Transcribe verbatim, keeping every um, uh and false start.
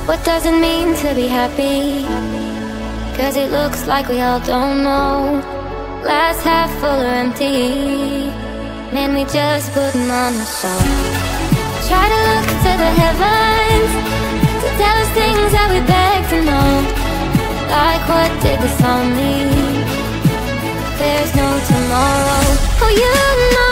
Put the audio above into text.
What does it mean to be happy? Cause it looks like we all don't know. Glass half full or empty, man, we just putting on a show. Try to look to the heavens to tell us things that we beg to know. Like what did the song mean? There's no tomorrow. Oh, you know